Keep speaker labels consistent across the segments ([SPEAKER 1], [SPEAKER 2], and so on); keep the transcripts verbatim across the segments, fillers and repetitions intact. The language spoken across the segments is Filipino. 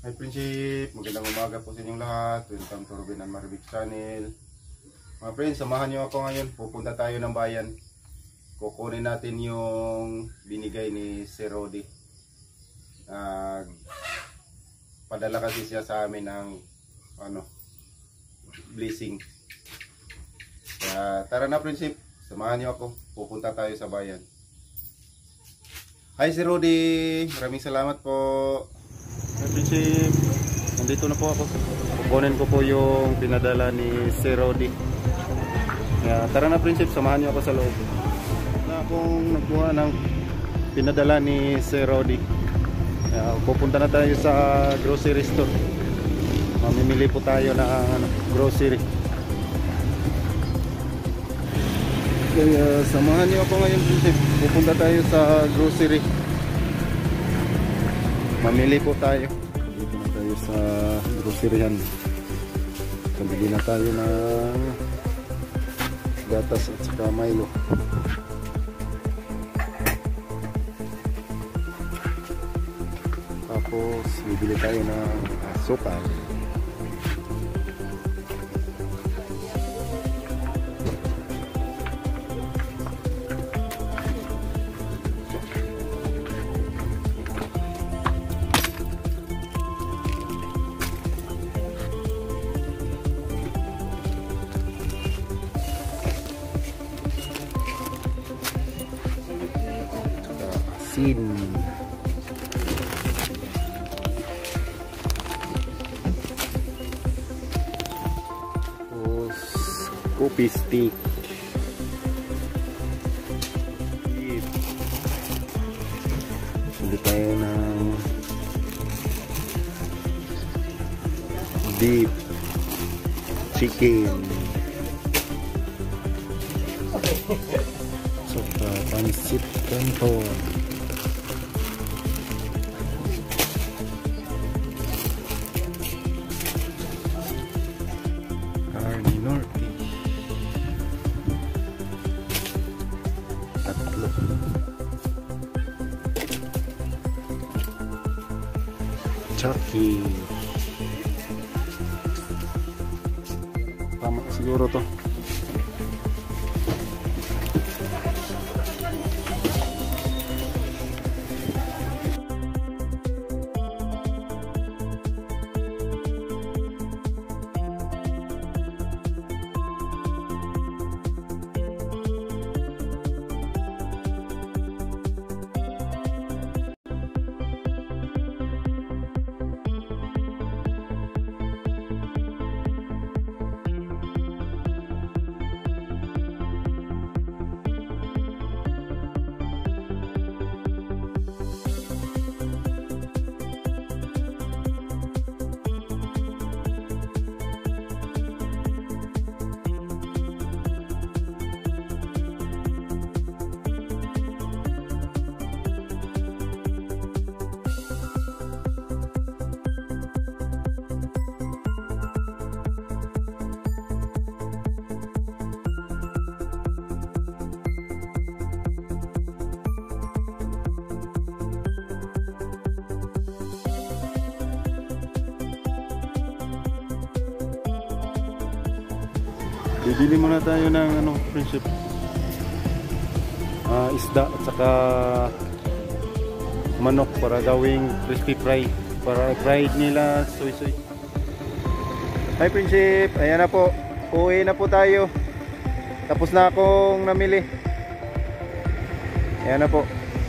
[SPEAKER 1] Hi Friendship, magandang umaga po sa inyong lahat. Welcome to Ruben and Marvic Channel. Mga friends, samahan nyo ako ngayon. Pupunta tayo ng bayan. Kukunin natin yung binigay ni Sir Rody. Uh, padala kasi siya sa amin ng ano, blessing. Kaya tara na Friendship, samahan nyo ako. Pupunta tayo sa bayan. Hi Sir Rody, maraming salamat po. Hi Friendship, nandito na po ako. Kukunin ko po yung pinadala ni Sir Rody. Kaya tara na Friendship, samahan nyo ako sa loob. Na akong nagkuha ng pinadala ni Sir Rody. Kaya pupunta na tayo sa grocery store. Mamimili po tayo ng ano, grocery. Kaya samahan niyo ako ngayon Friendship. Pupunta tayo sa grocery. Mamili po tayo. Dito na tayo sa groceryhan. Pabili na tayo ng gatas at saka Milo. Tapos bibili tayo ng asukal. Asin. Tapos coffee stick. Bili tayo ng beef, chicken, saka pansit canton. Chucky. Tama siguro to. Bibili muna tayo ng ano, Friendship, uh, isda at saka manok para gawing crispy fry, para fried nila soy soy. Hi Friendship, ayan na po, uwi na po tayo. Tapos na akong namili. Ayan na po.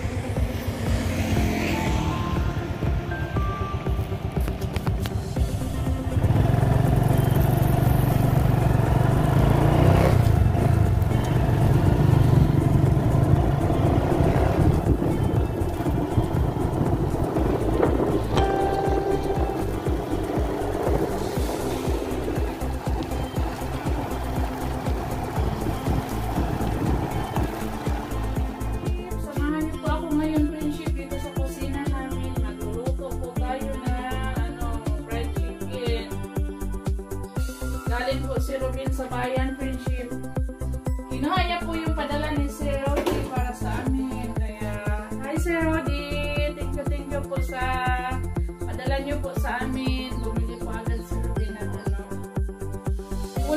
[SPEAKER 2] Galing po si Ruben sa bayan, Friendship. Kinuha niya po yung padala ni Sir Rody para sa amin. Kaya, hi Sir Rody! Thank you, thank you po sa padala niyo po sa amin.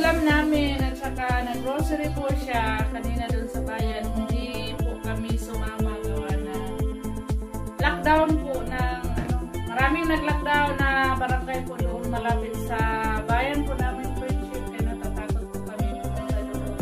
[SPEAKER 2] ulam namin at saka nag-grocery po siya kanina dun sa bayan. Hindi po kami sumama gawa na lockdown po ng ano, maraming nag-lockdown na barangay po doon malapit sa bayan po namin Friendship kaya natatakot po kami pumunta doon.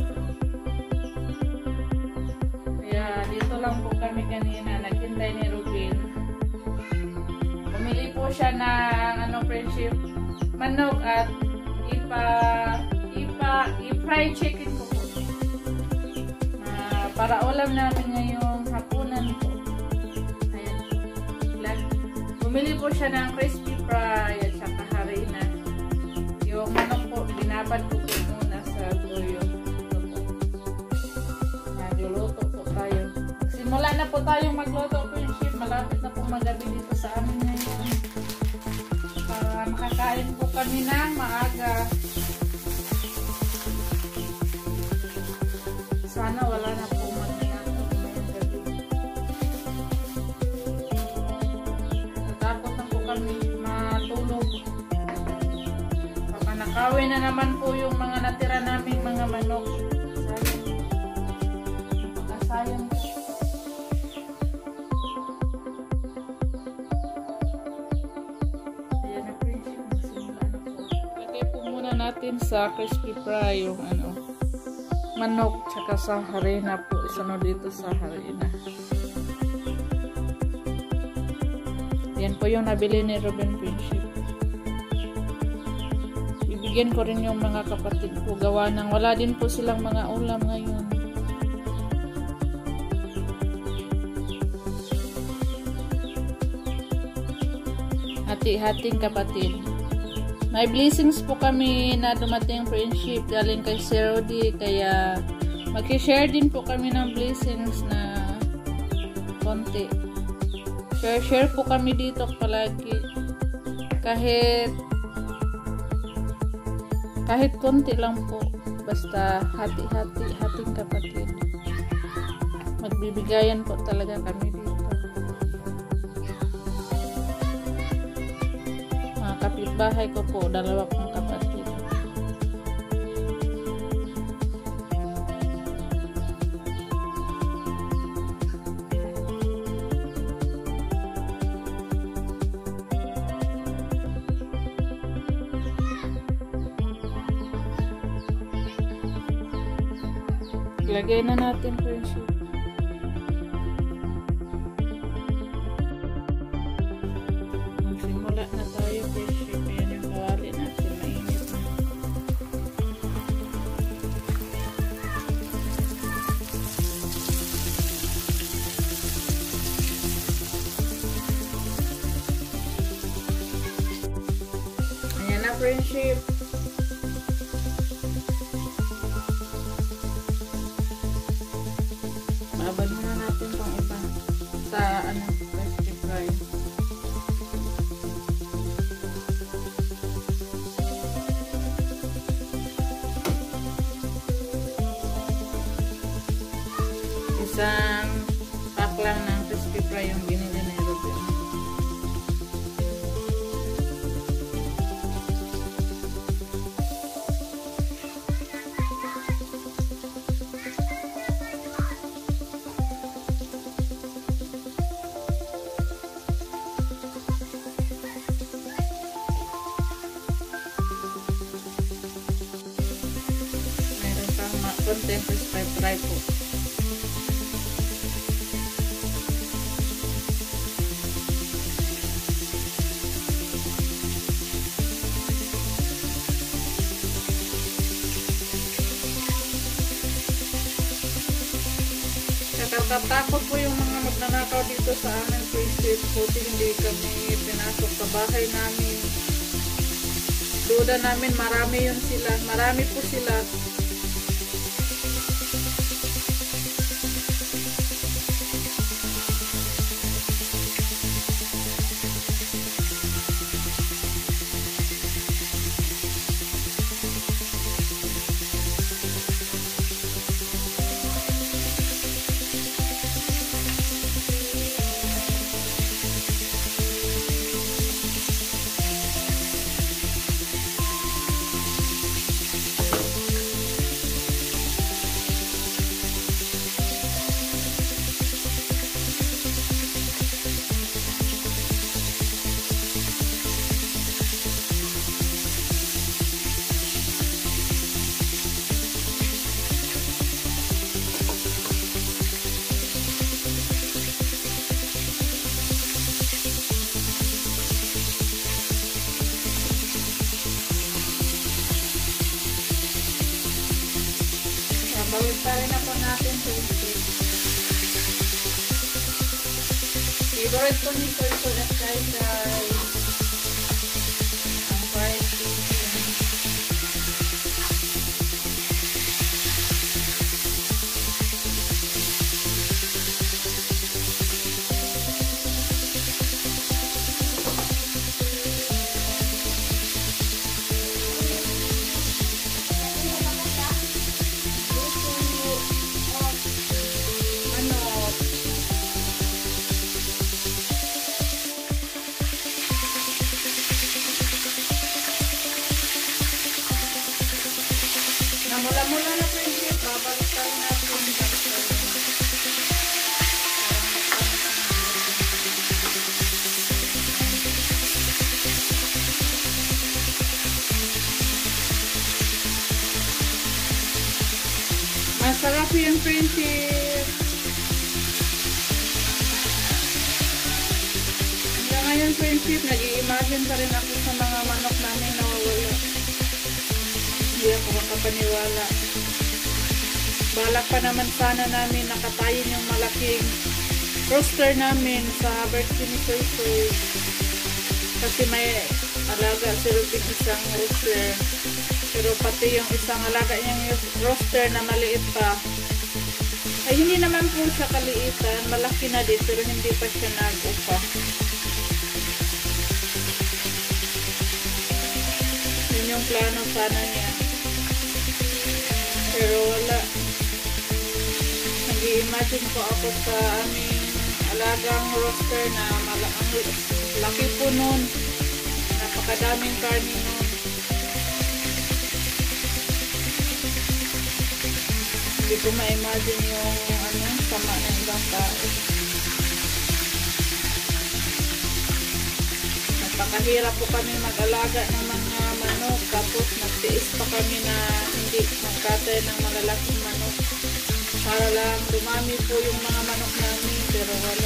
[SPEAKER 2] Kaya dito lang po kami kanina naghintay ni Ruben. Bumili po siya ng ano Friendship, manok at ipa ipa i-fried chicken po po. Uh, para ulam namin ngayong hapunan po. Ayan. Bumili po siya ng crispy fry at saka harina. Yung manok po, binabad ko po muna sa toyo. Ito po. Nagluluto po tayo. Simula na po tayong magluto Friendship. Malapit na po magabi dito sa amin ngayon. Para makakain po kami ng maaga. Sana wala na po magnanakaw ngayong gabi. Natakot na po kami matulog. Baka nakawin na naman po yung mga natira naming mga manok. Sayang. Napakasayang po. Ayan na Friendship. Magsimula na po. Lagay po muna natin sa crispy fry yung ano manok tsaka sa harina po. Isunod dito sa harina. Yan po yung nabili ni Ruben Friendship. Bibigyan ko rin yung mga kapatid ko. Gawa ng wala din po silang mga ulam ngayon. Hati-hating kapatid. May blessings po kami na dumating Friendship galing kay Sir Rudy, kaya mag-share din po kami ng blessings na konti. Share-share po kami dito palagi. Kahit kahit konti lang po. Basta hati-hati, hating kapatid. Magbibigayan po talaga kami dito. Kapitbahay ko po, dalawa kong kapatid. Ilagay na natin Friendship. Magsimula na tayo Friendship. Ayan yung kawali natin. Mainit na. Ayan na Friendship. Babad muna natin tong iba sa ano, crispy fry. Isang pack lang ng crispy fry yung binili ni Ruben. Mayroon pang konting crispy fry po. Natatakot po yung mga magnanakaw dito sa aming Friendship. Buti hindi kami pinasok sa bahay namin. Duda namin marami yun sila. Marami po sila. Bawit pa rin ako natin friendship. Favorite ko ni Soy Soy at guys guys. Ang fried chicken. Mula-mula na friendship, babalik tayo natin. Masarap yung friendship. Hanggang ngayon friendship, nag-i-imagine pa rin ako sa mga manok namin nawawala. Hindi ako makapaniwala. Balak pa naman sana namin nakatayin yung malaking roaster namin sa birthday ni Soy Soy. Kasi may alaga si Rubin isang roaster. Pero pati yung isang alaga niyang roaster na maliit pa. Ay hindi naman po siya kaliitan. Malaki na din pero hindi pa siya nag-upa. Yun yung plano sana niya. Pero wala. Nag-i-imagine ko ako sa aming alagang roaster na ang laki po nun. Napakadaming karni nun. Hindi ko ma-imagine yung ano, sama ng ibang tao. Napakahirap po kami mag-alaga ng mga manok. Tapos nagtiis pa kami na hindi magkatay ng malalaking manok. Para lang dumami po yung mga manok namin. Pero wala.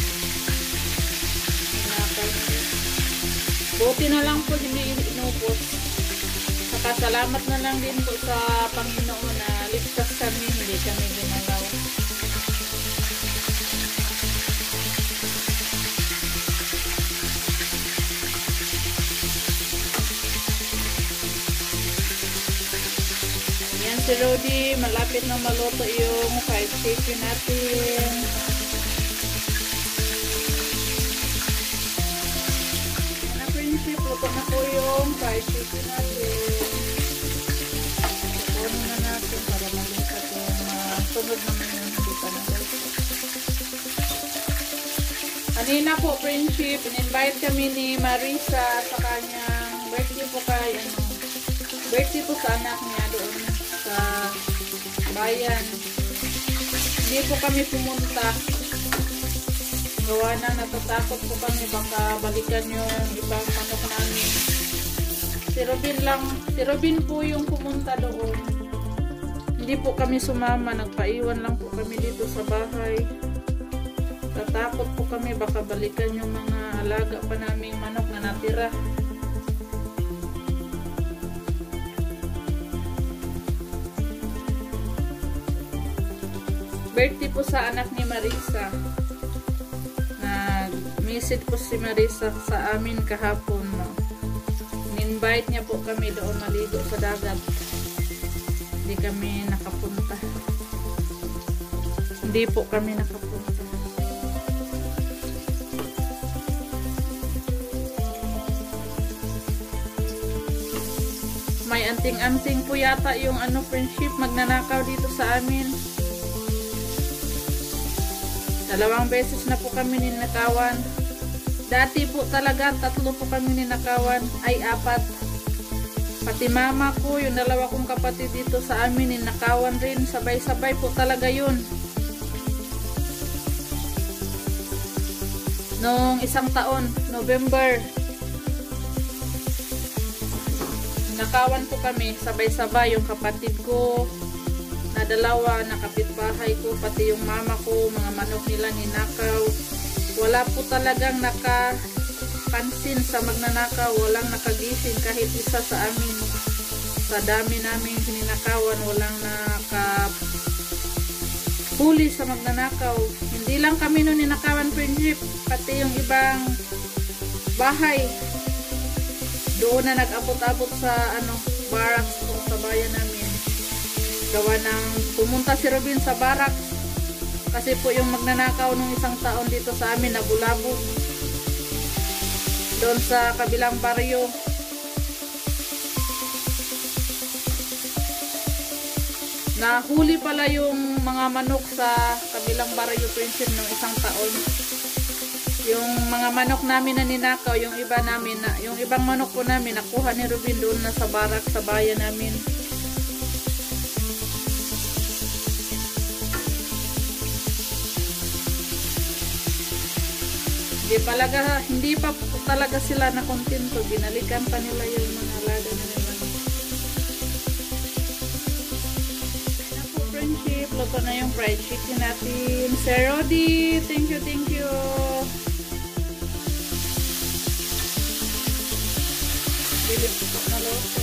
[SPEAKER 2] Hinakal na. Buti na lang po hindi inupos. Saka salamat na lang din po sa Panginoon na ligtas kami. Hindi kami gumalaw. Si Rudy, malapit na maluto yung fried chicken natin. Na friendship, luto na po yung fried chicken natin. Luto na natin para malipat yung uh, sunod naman yung kita na guys. Kanina po friendship, in-invite kami ni Marisa sa kanyang birthday po kay ano, birthday po sa anak niya doon sa bayan. Hindi po kami pumunta. Gawa na natatakot po kami baka balikan yung ibang manok namin. Si Robin lang, si Robin po yung pumunta doon. Hindi po kami sumama, nagpaiwan lang po kami dito sa bahay. Tatakot po kami baka balikan yung mga alaga pa naming manok na natira. Birthday po sa anak ni Marisa. Nag-message po si Marisa sa amin kahapon. No? In-invite niya po kami doon maligo sa dagat. Hindi kami nakapunta. Hindi po kami nakapunta. May anting-anting po yata yung ano friendship magnanakaw dito sa amin. Dalawang beses na po kami ninakawan. Dati po talaga, tatlo po kami ninakawan. Ay, apat. Pati mama ko, yung dalawa kong kapatid dito sa amin, ninakawan rin. Sabay-sabay po talaga yun. Noong isang taon, November. Ninakawan po kami, sabay-sabay. Yung kapatid ko, na dalawa, na kapitbahay ko, pati yung mama ko, mga manok nila ninakaw. Wala po talagang nakapansin sa magnanakaw, walang nakagising kahit isa sa amin. Sa dami namin sininakawan, walang naka huli sa magnanakaw. Hindi lang kami nun ninakawan, friendship, pati yung ibang bahay. Doon na nag-abot-abot sa ano, barracks po sa bayan namin. Gawa ng pumunta si Robin sa barracks kasi po yung magnanakaw nung isang taon dito sa amin nabulabog doon sa kabilang baryo. Nahuli pala yung mga manok sa kabilang baryo, friendship, nung isang taon. Yung mga manok namin na ninakaw, yung iba namin, na, yung ibang manok po namin, nakuha ni Robin doon na sa barak sa bayan namin. Hindi talaga, hindi pa talaga sila na kontento. Binalikan pa nila yung mga alaga na nila. Ayan po, friendship. Luto na yung fried chicken natin. Sir Rodi, thank you, thank you. Bilip po na luto.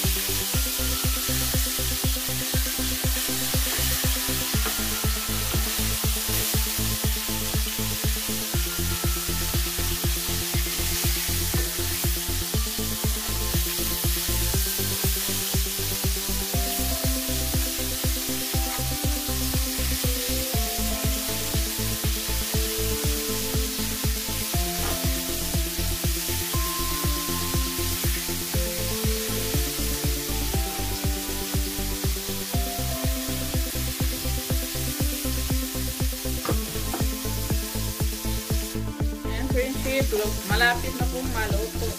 [SPEAKER 2] Friendship, malapit na pong maluto.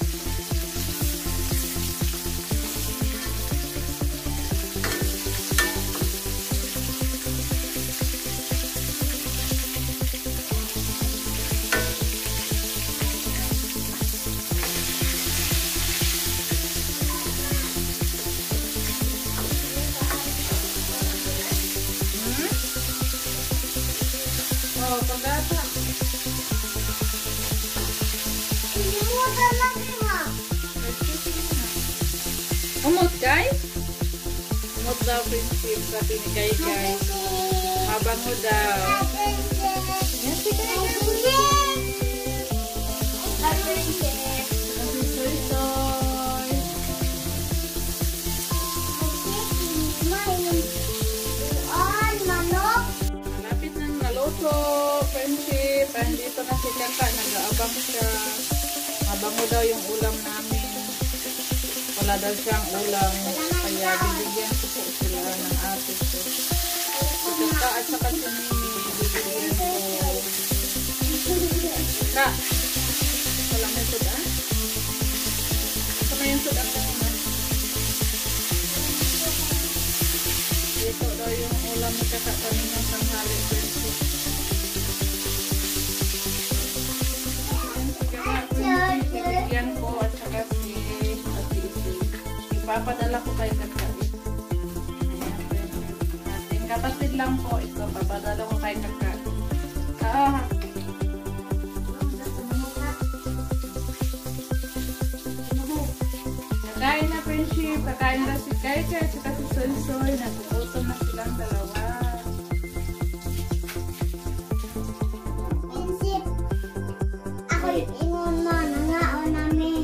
[SPEAKER 2] Hmm? Oh, pagkata. Umot kay? Umot daw, friendship. Sabi ni Kay Kay. Mabango daw. Yan si Kay Kay. Soy soy. Malapit nang naluto, friendship. Andito na si Kaka. Nag-aabang siya. Mabango daw yung ulam namin. Wala daw siyang ulam, kaya bibigyan ko po sila ng ate ko. Si Kaka at saka si Mimi, bibigyan ko. Ka, wala may suda? Saka yung suda ka naman. Ito daw yung ulam ni Kaka kaninang tanghali. Bibigyan ko at saka si papadala ko kay Kaka. Ating kapatid lang po ito. Papadala ko kay Kaka. Ah. Kakain na, friendship. Kakain na si Kay Kay at si Soy Soy. Nagugutom na silang dalawa.
[SPEAKER 3] Friendship. Ako ingon mo. Nangaon namin.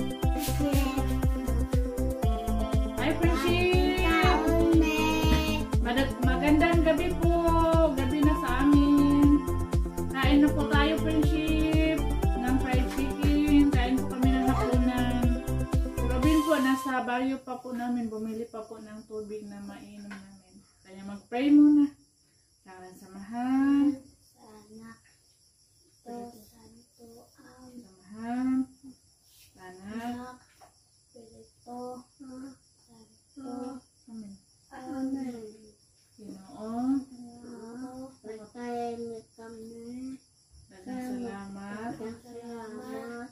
[SPEAKER 2] Magandang gabi po. Gabi na sa amin. Kain na po tayo, friendship, ng fried chicken. Kain po kami ng hapunan. Si Robin po, nasa baryo pa po namin. Bumili pa po ng tubig na mainom namin. Kaya mag-pray muna. Sana samahan.
[SPEAKER 3] Sana to santo ang
[SPEAKER 2] Samahan. Sana.
[SPEAKER 3] Pilito santo.
[SPEAKER 2] Amen.
[SPEAKER 3] Amen.
[SPEAKER 2] Ginoo.
[SPEAKER 3] Pagkain kami.
[SPEAKER 2] Dagang salamat.
[SPEAKER 3] Salamat.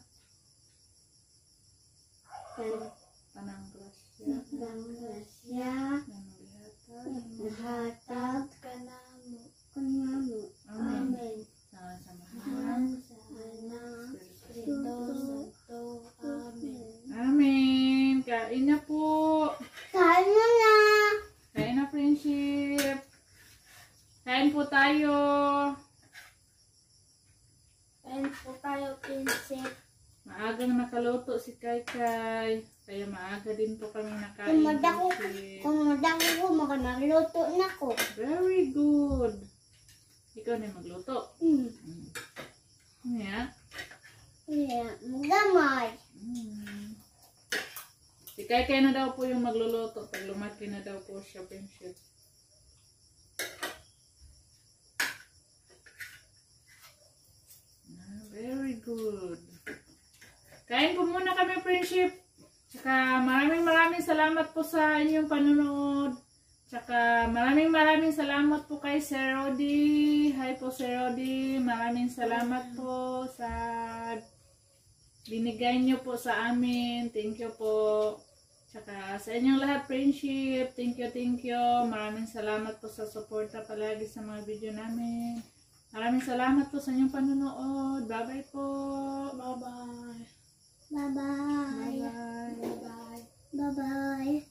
[SPEAKER 2] Tanang grasya.
[SPEAKER 3] Tanang grasya. Nahatag ka namo. Kunamo. Amen.
[SPEAKER 2] Sana samahan.
[SPEAKER 3] Sana Espiritu Santo. Amen.
[SPEAKER 2] Amen. Kain na po.
[SPEAKER 3] Kain na na.
[SPEAKER 2] Kain na, friendship. Kain po tayo.
[SPEAKER 3] Kain po tayo, prinsip.
[SPEAKER 2] Maagang nakaluto si Kai Kai. Kaya maaga din po kami nakain.
[SPEAKER 3] Kumada ko,
[SPEAKER 2] Prinsip.
[SPEAKER 3] kumada ko, makanagluto na ko.
[SPEAKER 2] Very good. Ikaw na yung magluto.
[SPEAKER 3] Hmm.
[SPEAKER 2] Yeah.
[SPEAKER 3] Yeah, magamay.
[SPEAKER 2] Mm. Si Kai Kai na daw po yung magluluto. Pag lumaki na daw po siya, Prinsip. Ah, very good. Kain po muna kami, Friendship. Tsaka maraming maraming salamat po sa inyong panonood. Tsaka maraming maraming salamat po kay Sir Rodi. Hi po Sir Rodi. Maraming salamat po sa binigay niyo po sa amin. Thank you po. Tsaka sa inyong lahat, Friendship. Thank you, thank you. Maraming salamat po sa suporta palagi sa mga video namin. Maraming salamat po sa inyong panonood. Bye-bye po. Bye-bye.
[SPEAKER 3] Bye-bye.
[SPEAKER 2] Bye-bye.
[SPEAKER 3] Bye-bye. Bye-bye.